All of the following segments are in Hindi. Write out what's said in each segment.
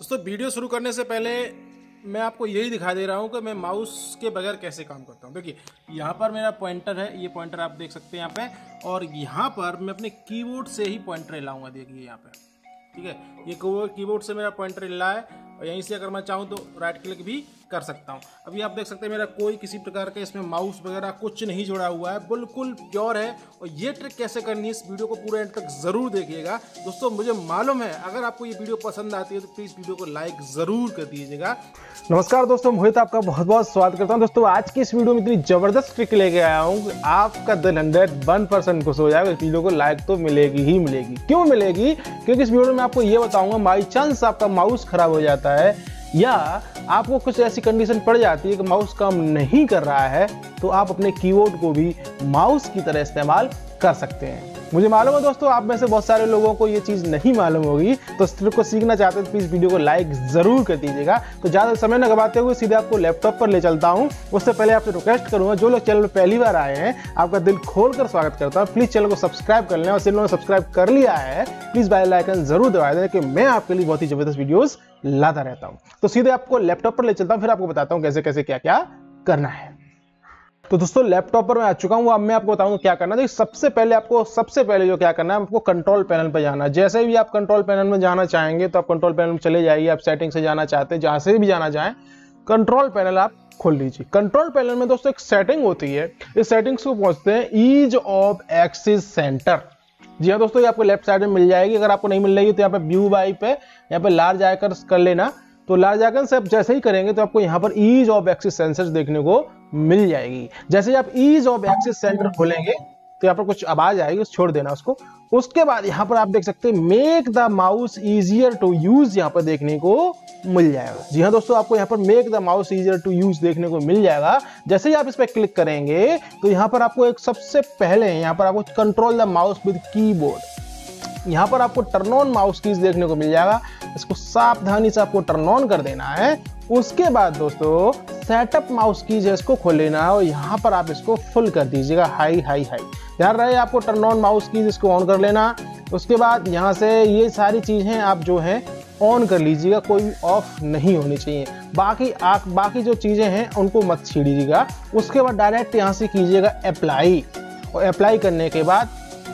दोस्तों वीडियो शुरू करने से पहले मैं आपको यही दिखा दे रहा हूँ कि मैं माउस के बगैर कैसे काम करता हूँ। देखिए यहाँ पर मेरा पॉइंटर है, ये पॉइंटर आप देख सकते हैं यहाँ पे, और यहाँ पर मैं अपने कीबोर्ड से ही पॉइंटर हिलाऊंगा। देखिए यहाँ पे, ठीक है, ये कीबोर्ड से मेरा पॉइंटर हिला है और यहीं से अगर मैं चाहूँ तो राइट क्लिक भी कर सकता हूँ। अभी आप देख सकते हैं मेरा कोई किसी प्रकार का इसमें माउस वगैरह कुछ नहीं जुड़ा हुआ है, बिल्कुल प्योर है। और ये ट्रिक कैसे करनी है इस वीडियो को पूरे एंड तक ज़रूर देखिएगा। दोस्तों मुझे मालूम है अगर आपको ये वीडियो पसंद आती है तो प्लीज़ वीडियो को लाइक ज़रूर कर दीजिएगा। नमस्कार दोस्तों, मोहित आपका बहुत बहुत स्वागत करता हूं। दोस्तों आज की इस वीडियो में इतनी जबरदस्त ट्रिक लेके आया हूं, आपका दिल 101% खुश हो जाएगा। इस वीडियो को लाइक तो मिलेगी ही मिलेगी। क्यों मिलेगी? क्योंकि इस वीडियो में आपको ये बताऊंगा, बाई चांस आपका माउस खराब हो जाता है या आपको कुछ ऐसी कंडीशन पड़ जाती है कि माउस काम नहीं कर रहा है, तो आप अपने कीबोर्ड को भी माउस की तरह इस्तेमाल कर सकते हैं। मुझे मालूम है दोस्तों आप में से बहुत सारे लोगों को ये चीज़ नहीं मालूम होगी, तो इस ट्रिक को सीखना चाहते हैं तो प्लीज़ वीडियो को लाइक ज़रूर कर दीजिएगा। तो ज़्यादा समय न गवाते हुए सीधे आपको लैपटॉप पर ले चलता हूँ। उससे पहले आपसे रिक्वेस्ट करूँगा, जो लोग चैनल पर पहली बार आए हैं आपका दिल खोल कर स्वागत करता हूँ। प्लीज़ चैनल को सब्सक्राइब कर लें, और जिन लोगों ने सब्सक्राइब कर लिया है प्लीज़ बेल आइकन ज़रूर दबा दें कि मैं आपके लिए बहुत ही ज़बरदस्त वीडियोज़ लाता रहता हूँ। तो सीधे आपको लैपटॉप पर ले चलता हूँ, फिर आपको बताता हूँ कैसे कैसे क्या क्या करना है। तो दोस्तों लैपटॉप पर मैं आ चुका हूँ। अब मैं आपको बताऊंगा क्या करना है। सबसे पहले जो क्या करना है, आपको कंट्रोल पैनल पर जाना है। जैसे भी आप कंट्रोल पैनल में जाना चाहेंगे तो आप कंट्रोल पैनल में चले जाइए। आप सेटिंग से जाना चाहते हैं, जहां से भी जाना चाहें कंट्रोल पैनल आप खोल लीजिए। कंट्रोल पैनल में दोस्तों एक सेटिंग होती है, इस सेटिंग्स को पहुंचते हैं ईज ऑफ एक्सिस सेंटर। जी हाँ दोस्तों, ये आपको लेफ्ट साइड में मिल जाएगी। अगर आपको नहीं मिल रही है तो यहाँ पे व्यू बाई पे यहाँ पे लार्ज आइकन कर लेना। तो लार्ज आइकन से आप जैसे ही करेंगे तो आपको यहाँ पर ईज ऑफ एक्सिस सेंसर देखने को मिल जाएगी। जैसे ही आप ईज ऑफ एक्सिस सेंटर खोलेंगे तो यहाँ पर कुछ आवाज आएगी, छोड़ देना उसको। उसके बाद यहाँ पर आप देख सकते हैं make the mouse easier to use, यहाँ पर देखने को मिल जाएगा। जी हाँ दोस्तों, आपको यहाँ पर make the mouse easier to use देखने को मिल जाएगा। जैसे ही आप इस पर क्लिक करेंगे तो यहाँ पर आपको एक सबसे पहले यहाँ पर आपको control the mouse with keyboard, यहाँ पर आपको टर्न ऑन माउस कीज देखने को मिल जाएगा। इसको सावधानी से आपको टर्न ऑन कर देना है। उसके बाद दोस्तों सेटअप माउस कीज है, इसको खोल लेना है और यहाँ पर आप इसको फुल कर दीजिएगा, हाई हाई हाई। ध्यान रहे आपको टर्न ऑन माउस कीज इसको ऑन कर लेना। उसके बाद यहाँ से ये सारी चीजें आप जो है ऑन कर लीजिएगा, कोई भी ऑफ नहीं होनी चाहिए। बाकी जो चीजें हैं उनको मत छेड़िएगा। उसके बाद डायरेक्ट यहाँ से कीजिएगा अप्लाई, और अप्लाई करने के बाद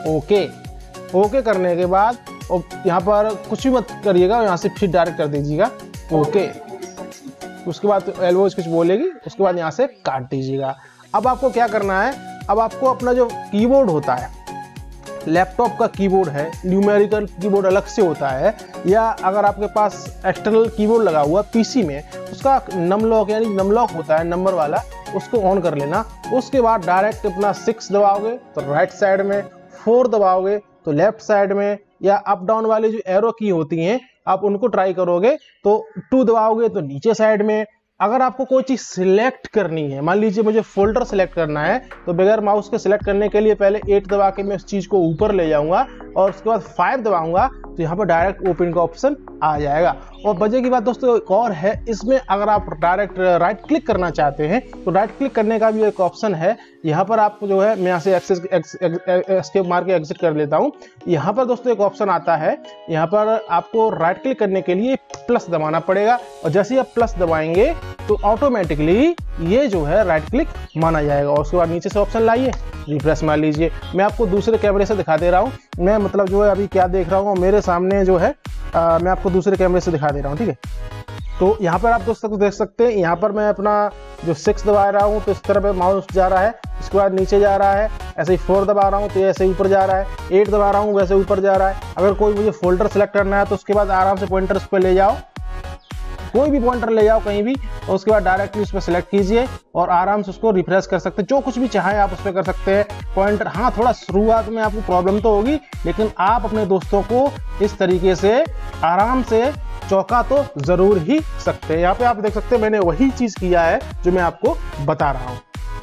ओके करने के बाद और यहाँ पर कुछ भी मत करिएगा, यहाँ से फिर डायरेक्ट कर दीजिएगा ओके। उसके बाद तो एल्बोज कुछ बोलेगी, उसके बाद यहाँ से काट दीजिएगा। अब आपको क्या करना है, अब आपको अपना जो कीबोर्ड होता है, लैपटॉप का कीबोर्ड है, न्यूमेरिकल कीबोर्ड अलग से होता है, या अगर आपके पास एक्सटर्नल कीबोर्ड लगा हुआ पीसी में, उसका नमलॉक यानी नमलॉक होता है नंबर वाला, उसको ऑन कर लेना। उसके बाद डायरेक्ट अपना 6 दबाओगे तो राइट साइड में, 4 दबाओगे तो लेफ्ट साइड में, या अप डाउन वाली जो एरो की होती हैं आप उनको ट्राई करोगे तो 2 दबाओगे तो नीचे साइड में। अगर आपको कोई चीज सिलेक्ट करनी है, मान लीजिए मुझे फोल्डर सिलेक्ट करना है, तो बगैर माउस के सिलेक्ट करने के लिए पहले 8 दबा के मैं उस चीज को ऊपर ले जाऊंगा और उसके बाद 5 दबाऊंगा तो यहाँ पर डायरेक्ट ओपन का ऑप्शन आ जाएगा। और बजे की बात दोस्तों एक और है, इसमें अगर आप डायरेक्ट राइट क्लिक करना चाहते हैं तो राइट क्लिक करने का भी एक ऑप्शन है। यहाँ पर आपको जो है, मैं यहाँ से एस्केप मार के एग्जिट कर लेता हूँ। यहाँ पर दोस्तों एक ऑप्शन आता है, यहाँ पर आपको राइट क्लिक करने के लिए प्लस दबाना पड़ेगा, और जैसे ही आप प्लस दबाएंगे तो ऑटोमेटिकली ये जो है राइट क्लिक माना जाएगा। और उसके बाद नीचे से ऑप्शन लाइए, रिफ्रेश मार लीजिए। मैं आपको दूसरे कैमरे से दिखा दे रहा हूँ, मैं मतलब जो है अभी क्या देख रहा हूँ मेरे सामने जो है, मैं आपको दूसरे कैमरे से दिखा दे रहा हूँ, ठीक है। तो यहाँ पर आप दोस्तों देख सकते हैं, यहाँ पर मैं अपना जो 6 दबा रहा हूँ तो इस तरह पे माउस जा रहा है, इसके बाद नीचे जा रहा है। ऐसे ही 4 दबा रहा हूँ तो ऐसे ऊपर जा रहा है, 8 दबा रहा हूँ वैसे ऊपर जा रहा है। अगर कोई मुझे फोल्डर सेलेक्ट करना है तो उसके बाद आराम से पॉइंटर उस पर ले जाओ, कोई भी पॉइंटर ले जाओ कहीं भी, और उसके बाद डायरेक्टली उस पर सिलेक्ट कीजिए और आराम से उसको रिफ्रेश कर सकते हैं। जो कुछ भी चाहे आप उस पर कर सकते हैं पॉइंटर। हाँ, थोड़ा शुरुआत में आपको प्रॉब्लम तो होगी, लेकिन आप अपने दोस्तों को इस तरीके से आराम से चौका तो जरूर ही सकते हैं। यहाँ पे आप देख सकते हैं मैंने वही चीज किया है जो मैं आपको बता रहा हूँ।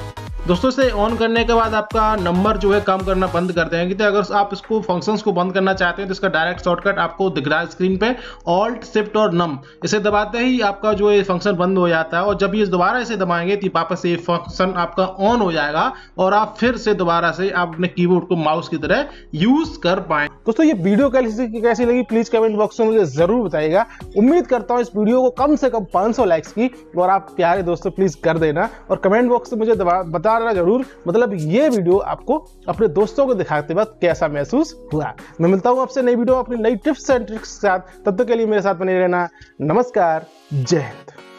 दोस्तों इसे ऑन करने के बाद आपका नंबर जो है काम करना बंद कर देंगे। तो अगर आप इसको फंक्शंस को बंद करना चाहते हैं तो इसका डायरेक्ट शॉर्टकट आपको दिख रहा है स्क्रीन पे, ऑल्ट शिफ्ट और नम, इसे दबाते ही आपका जो ये फंक्शन बंद हो जाता है। और जब ये दोबारा इसे दबाएंगे तो वापस ये फंक्शन आपका ऑन हो जाएगा और आप फिर से दोबारा से आप अपने कीबोर्ड को माउस की तरह यूज कर पाए। दोस्तों ये वीडियो कैसी लगी प्लीज कमेंट बॉक्स में मुझे जरूर बताइएगा। उम्मीद करता हूँ इस वीडियो को कम से कम 500 लाइक्स की, और आप प्यारे दोस्तों प्लीज कर देना और कमेंट बॉक्स में मुझे बता देना जरूर, मतलब ये वीडियो आपको अपने दोस्तों को दिखाते वक्त कैसा महसूस हुआ। मैं मिलता हूँ आपसे नई वीडियो अपनी नई टिप्स एंड ट्रिक्स के साथ, तब तक के लिए मेरे साथ बने रहना। नमस्कार, जय हिंद।